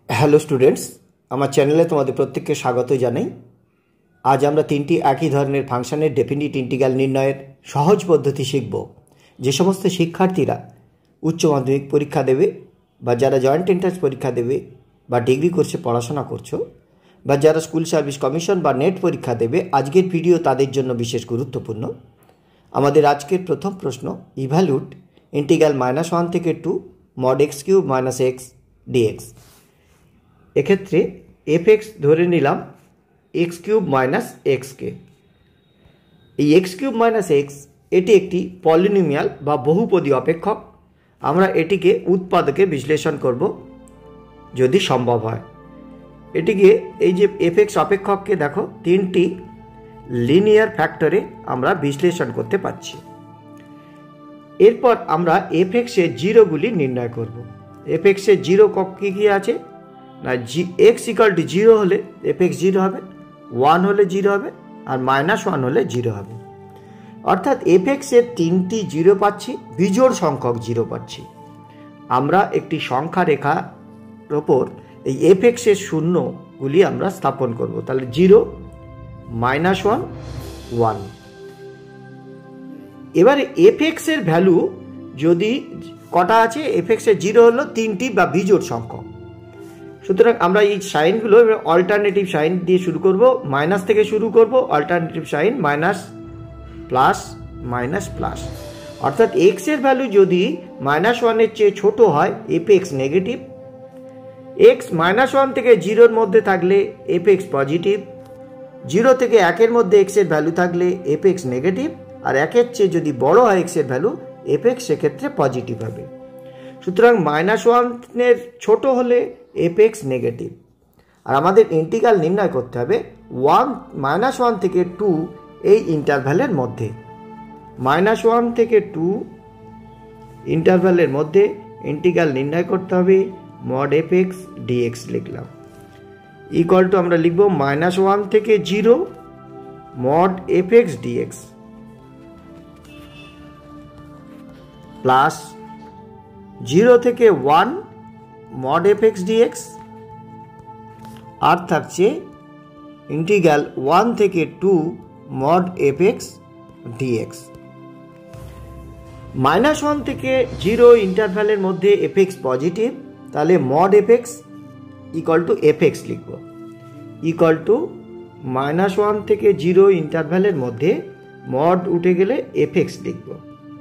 Hello students, আমার চ্যানেলে তোমাদের প্রত্যেককে স্বাগত জানাই। আজ আমরা তিনটি একই ধরনের ফাংশনের ডেফিনিট ইন্টিগ্রাল নির্ণয়ের সহজ পদ্ধতি শিখব। যে সমস্ত শিক্ষার্থীরা উচ্চ মাধ্যমিক পরীক্ষা দেবে বা যারা জয়েন্ট এন্ট্রান্স পরীক্ষা দেবে বা ডিগ্রি কোর্সে পড়াশোনা করছো বা যারা স্কুল সার্ভিস কমিশন বা নেট পরীক্ষা দেবে, আজকের ভিডিও তাদের জন্য বিশেষ গুরুত্বপূর্ণ। আমাদের আজকের প্রথম প্রশ্ন, ইভ্যালুট ইন্টিগ্রাল -1 থেকে 2 mod x³ - x dx। এক্ষেত্রে f(x) ধরে নিলাম x³ - x কে। এই x³ - x এটি একটি পলিনোমিয়াল বা বহুপদী অপেক্ষক। আমরা এটিকে উৎপাদকে বিশ্লেষণ করব যদি সম্ভব হয়। এটিকে এই যে f(x) অপেক্ষককে দেখো তিনটি লিনিয়ার ফ্যাক্টরে আমরা বিশ্লেষণ করতে পারছি। এরপর আমরা f(x) এর জিরোগুলি নির্ণয় করব। f(x) এর জিরো কী কী আছে না, x = 0 হলে f(x) 0 হবে, 1 হলে 0 হবে, আর -1 হলে 0 হবে। অর্থাৎ f(x) এর তিনটি জিরো পাচ্ছি, বিজোড় সংখ্যক জিরো পাচ্ছি। আমরা একটি সংখ্যা রেখার ওপর এই f(x) এর শূন্যগুলি আমরা স্থাপন করব। তাহলে 0, -1, 1। এবারে f(x) এর ভ্যালু যদি কটা আছে, f(x) এর জিরো হলো তিনটি বা বিজোড় সংখ্যক। সুতরাং আমরা এই সাইনগুলো অল্টারনেটিভ সাইন দিয়ে শুরু করব, মাইনাস থেকে শুরু করব, alternative sign minus plus minus plus. অর্থাৎ x এর ভ্যালু যদি -1 এর চেয়ে ছোট হয় f(x) নেগেটিভ, x -1 থেকে 0 মধ্যে থাকলে f(x) পজিটিভ, 0 থেকে 1 এর মধ্যে x এর ভ্যালু থাকলে f(x) নেগেটিভ, আর 1 এর চেয়ে যদি বড় হয় x এর ভ্যালু, f(x) সেক্ষেত্রে পজিটিভ হবে। সুতরাং -1 এর ছোট হলে f(x) নেগেটিভ। আর আমাদের ইন্টিগ্রাল নির্ণয় করতে হবে -1 থেকে 2 এই ইন্টারভ্যালের মধ্যে। -1 থেকে 2 ইন্টারভ্যালের মধ্যে ইন্টিগ্রাল নির্ণয় করতে হবে। mod f(x) dx লিখলাম, ইকুয়াল টু আমরা লিখব -1 থেকে 0 mod f(x) dx প্লাস 0 থেকে 1 mod f(x) dx, আর থাকছে ইন্টিগ্রাল 1 থেকে 2 mod f(x) dx। -1 থেকে 0 ইন্টারভ্যালের মধ্যে f(x) পজিটিভ, তাহলে mod f(x) equal to f(x) লিখব, ইকুয়াল টু -1 থেকে 0 ইন্টারভ্যালের মধ্যে mod উঠে গেলে f(x) লিখব।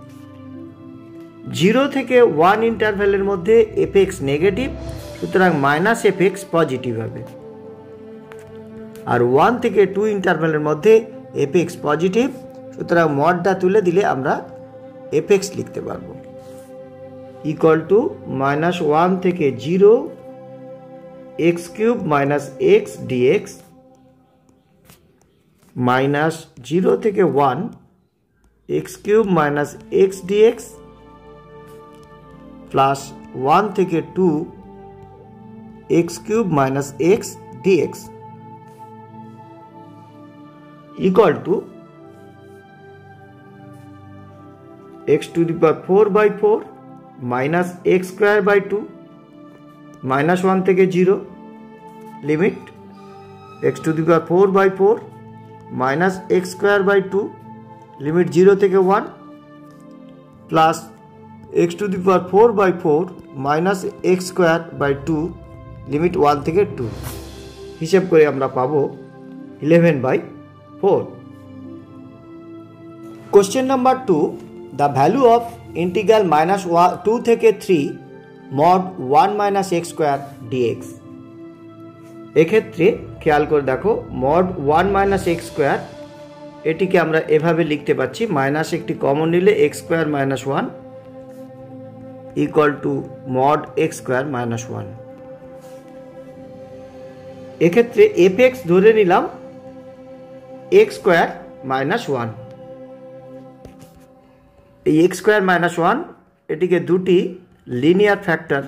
0 থেকে 1 ইন্টারভ্যালের মধ্যে f(x) নেগেটিভ, সুতরাং -f(x) পজিটিভ হবে। আর 1 থেকে 2 ইন্টারভ্যালের মধ্যে f(x) পজিটিভ, সুতরাং মডটা তুলে দিলে আমরা f(x) লিখতে পারবো, ইকুয়াল টু -1 থেকে 0 x³ - x dx মাইনাস 0 থেকে 1 x³ - x dx প্লাস 1 থেকে 2 x³ - x dx equal to x⁴/4 minus x²/2 -1 থেকে 0 limit x⁴/4 minus x²/2 limit 0 থেকে 1 plus x⁴/4 minus x²/2 limit 1 থেকে 2। হিসেব করে আমরা পাবো 11/4। Question number 2, the value of integral -2 থেকে 3 mod 1 - x² dx। এক্ষেত্রে খেয়াল করে দেখো, mod 1 - x² এটিকে আমরা এভাবে লিখতে পাচ্ছি, মাইনাস একটি কমন নিলে x² - 1 equal to mod x² - 1। এক্ষেত্রে f(x) ধরে নিলাম x² - 1। এই x² - 1 এটিকে দুটি লিনিয়ার ফ্যাক্টর,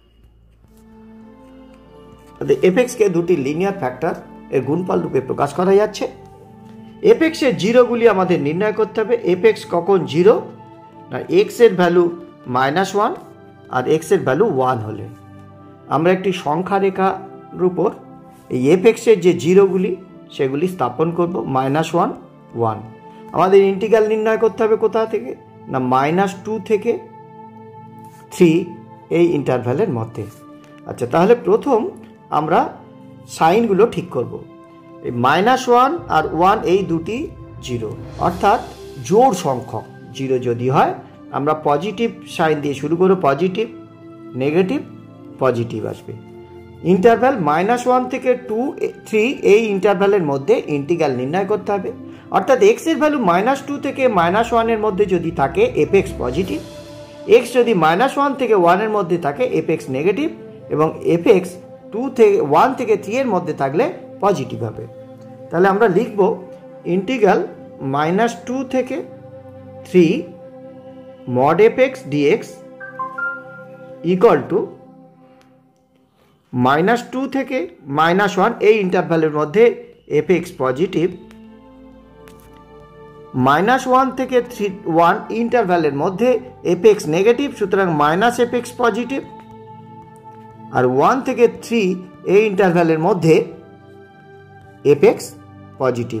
f(x) কে দুটি লিনিয়ার ফ্যাক্টর এর গুণফল রূপে প্রকাশ করা যাচ্ছে। f(x) এর জিরোগুলি আমাদের নির্ণয় করতে হবে। f(x) কখন জিরো না, x এর ভ্যালু -1 আর x এর ভ্যালু 1 হলে। আমরা একটি সংখ্যা রেখার উপর এই এফএক্সের যে জিরোগুলি সেগুলি স্থাপন করব -1 1। আমাদের ইন্টিগ্রাল নির্ণয় করতে হবে কোথা থেকে না -2 থেকে 3 এই ইন্টারভ্যালের মধ্যে। আচ্ছা, তাহলে প্রথম আমরা সাইনগুলো ঠিক করব। এই -1 আর 1 এই দুটি জিরো, অর্থাৎ জোড় সংখ্যক। জিরো যদি হয় আমরা পজিটিভ সাইন দিয়ে শুরু করব, পজিটিভ নেগেটিভ পজিটিভ আসবে। ইন্টারভ্যাল -1 থেকে 2 3 এই ইন্টারভ্যালের মধ্যে ইন্টিগ্রাল নির্ণয় করতে হবে। অর্থাৎ এক্স এর ভ্যালু -2 থেকে -1 এর মধ্যে যদি থাকে এফএক্স পজিটিভ, এক্স যদি -1 থেকে 1 এর মধ্যে থাকে এফএক্স নেগেটিভ, এবং এফএক্স 1 থেকে 3 এর মধ্যে থাকলে পজিটিভ হবে। তাহলে আমরা লিখব ইন্টিগ্রাল -2 থেকে 3 mod fx dx equal to -2 থেকে -1 এই ইন্টারভ্যালের মধ্যে এফএক্স পজিটিভ, -1 থেকে 1 ইন্টারভ্যালের মধ্যে এফএক্স নেগেটিভ, সুতরাং -fx পজিটিভ, আর 1 থেকে 3 এই ইন্টারভ্যালের মধ্যে এফএক্স পজিটিভ।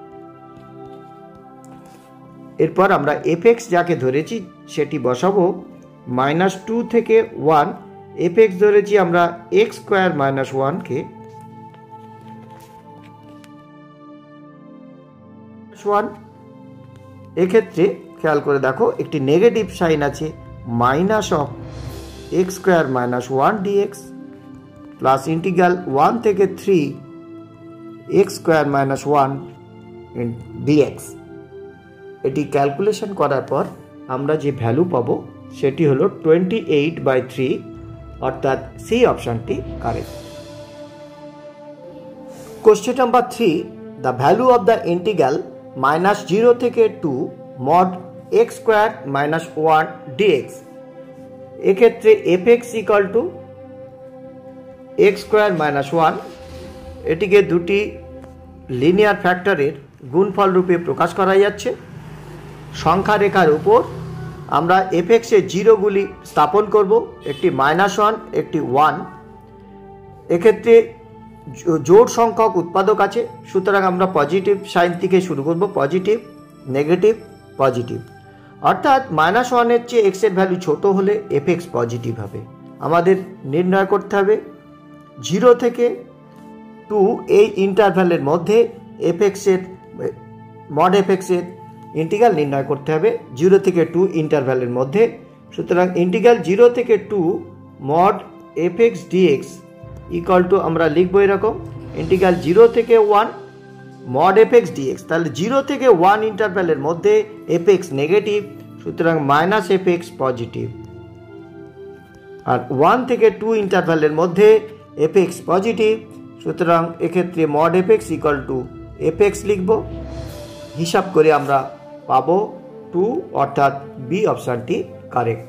এরপর আমরা এফএক্স যাকে ধরেছি সেটি বসাবো -2 থেকে 1, এফএক্স ধরেছি আমরা x স্কয়ার -1 কে 1। এক্ষেত্রে খেয়াল করে দেখো একটি নেগেটিভ সাইন আছে, -x square -1 dx plus integral 1 থেকে 3 x স্কয়ার -1 dx। এটি ক্যালকুলেশন করার পর আমরা যে ভ্যালু পাবো সেটি হলো 28/3, অর্থাৎ সি অপশনটি correct. Question number 3, the value of the integral -0 থেকে 2 mod x স্কয়ার -1 dx। এক্ষেত্রে f x equal to x square -1, এটিকে দুটি লিনিয়ার ফ্যাক্টরের গুণফল রূপে প্রকাশ করা যাচ্ছে। সংখ্যা রেখার উপর আমরা এফএক্সের জিরোগুলি স্থাপন করব, একটি -1 একটি 1। এক্ষেত্রে জোড় সংখ্যক উৎপাদক আছে, সুতরাং আমরা পজিটিভ সাইন থেকে শুরু করব, পজিটিভ নেগেটিভ পজিটিভ, অর্থাৎ -1 এর চেয়ে এক্স এর ভ্যালু ছোট হলে এফএক্স পজিটিভ হবে। আমাদের নির্ণয় করতে হবে 0 থেকে 2 এই ইন্টারভ্যালের মধ্যে এফএক্সের মড এফএক্সের ইন্টিগ্রাল নির্ণয় করতে হবে 0 থেকে 2 ইন্টারভ্যালের মধ্যে। সুতরাং ইন্টিগ্রাল 0 থেকে 2 mod fx dx equal to আমরা লিখব এরকম, ইন্টিগ্রাল 0 থেকে 1 mod fx dx। তাহলে 0 থেকে 1 ইন্টারভ্যালের মধ্যে fx নেগেটিভ, সুতরাং -fx পজিটিভ, আর 1 থেকে 2 ইন্টারভ্যালের মধ্যে fx পজিটিভ, সুতরাং এক্ষেত্রে mod fx equal to fx লিখব। হিসাব করে আমরা পাবো 2, অর্থাৎ বি অপশানটি কারেক্ট।